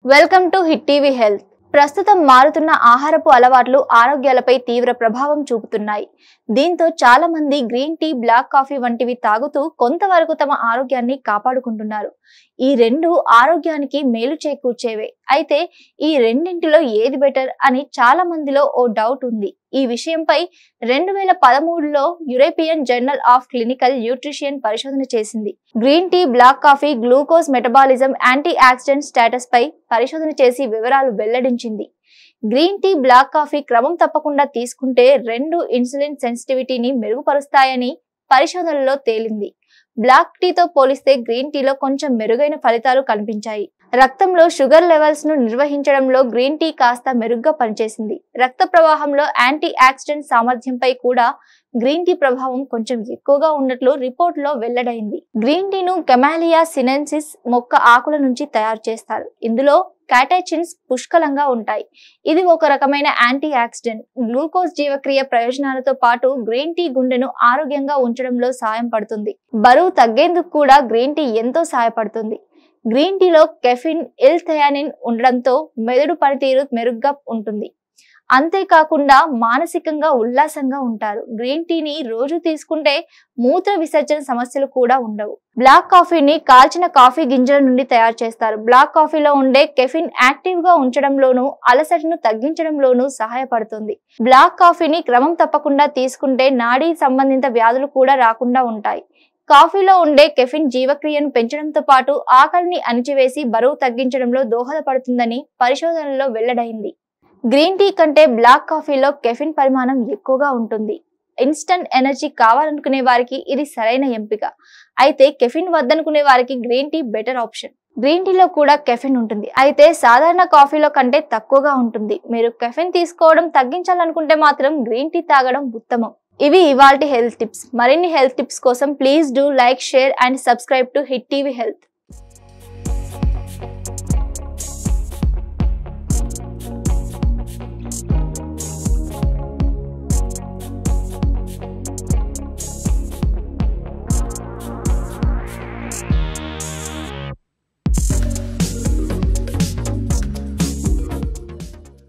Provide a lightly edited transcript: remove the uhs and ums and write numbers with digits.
Welcome to hit TV health. ప్రస్తుతం మారుతున్న ఆహారపు అలవాట్లు ఆరోగ్యాలపై తీవ్ర ప్రభావం చూపుతున్నాయి. దీంతో చాలా మంది గ్రీన్ టీ, బ్లాక్ కాఫీ వంటివి తాగుతూ కొంతవరకు తమ ఆరోగ్యాన్ని కాపాడుకుంటున్నారు. ఈ రెండు ఆరోగ్యానికి మేలు చేకూర్చేవే. అయితే ఈ రెండింటిలో ఏది బెటర్ అని చాలా మందిలో ఓ డౌట్ ఉంది. ఈ విషయంపై 2013లో European journal of clinical nutrition పరిశోధన చేసింది. Green tea, black coffee glucose metabolism, anti oxidant status పై పరిశోధన చేసి వివరాలు వెల్లడించింది. గ్రీన్ టీ, బ్లాక్ కాఫీ క్రమం తప్పకుండా తీసుకుంటే రెండు ఇన్సులిన్ సెన్సిటివిటీని మెరుగుపరుస్తాయని పరిశోధనలో తేలింది. బ్లాక్ టీతో పోలిస్తే గ్రీన్ టీలో కొంచెం మెరుగైన ఫలితాలు కనిపించాయి. రక్తంలో షుగర్ లెవెల్స్ ను నిర్వహించడంలో గ్రీన్ టీ కాస్త మెరుగ్గా పనిచేసింది. రక్త ప్రవాహంలో యాంటీ ఆక్సిడెంట్ సామర్థ్యంపై కూడా గ్రీన్ టీ ప్రభావం కొంచెం ఎక్కువగా ఉన్నట్లు రిపోర్ట్ లో వెల్లడైంది. గ్రీన్ టీను కెమాలియా సినెన్సిస్ మొక్క ఆకుల నుంచి తయారు చేస్తారు. ఇందులో క్యాటెచిన్స్ పుష్కలంగా ఉంటాయి. ఇది ఒక రకమైన యాంటీ ఆక్సిడెంట్. గ్లూకోజ్ జీవక్రియ ప్రయోజనాలతో పాటు గ్రీన్ టీ గుండెను ఆరోగ్యంగా ఉంచడంలో సాయం పడుతుంది. బరువు తగ్గేందుకు కూడా గ్రీన్ టీ ఎంతో సహాయపడుతుంది. గ్రీన్ టీలో కెఫిన్, ఎల్-థయానిన్ ఉండడంతో మెదడు పనితీరు మెరుగ్గా ఉంటుంది. అంతేకాకుండా మానసికంగా ఉల్లాసంగా ఉంటారు. గ్రీన్ టీని రోజు తీసుకుంటే మూత్ర విసర్జన సమస్యలు కూడా ఉండవు. బ్లాక్ కాఫీని కాల్చిన కాఫీ గింజల నుండి తయారు చేస్తారు. బ్లాక్ కాఫీలో ఉండే కెఫిన్ యాక్టివ్ గా ఉంచడంలోనూ, అలసటను తగ్గించడంలోనూ సహాయపడుతుంది. బ్లాక్ కాఫీని క్రమం తప్పకుండా తీసుకుంటే నాడీ సంబంధిత వ్యాధులు కూడా రాకుండా ఉంటాయి. కాఫీలో ఉండే కెఫిన్ జీవక్రియను పెంచడంతో పాటు ఆకలిని అణిచివేసి బరువు తగ్గించడంలో దోహదపడుతుందని పరిశోధనలో వెల్లడైంది. గ్రీన్ టీ కంటే బ్లాక్ కాఫీలో కెఫిన్ పరిమాణం ఎక్కువగా ఉంటుంది. ఇన్స్టంట్ ఎనర్జీ కావాలనుకునే వారికి ఇది సరైన ఎంపిక. అయితే కెఫిన్ వద్దనుకునే వారికి green tea better option. Green టీలో కూడా కెఫిన్ ఉంటుంది, అయితే సాధారణ కాఫీలో కంటే తక్కువగా ఉంటుంది. మీరు కెఫిన్ తీసుకోవడం తగ్గించాలనుకుంటే మాత్రం గ్రీన్ టీ తాగడం ఉత్తమం. ఇవి ఇవాల్టి హెల్త్ టిప్స్. మరిన్ని హెల్త్ టిప్స్ కోసం please do like, share and subscribe to hit TV health.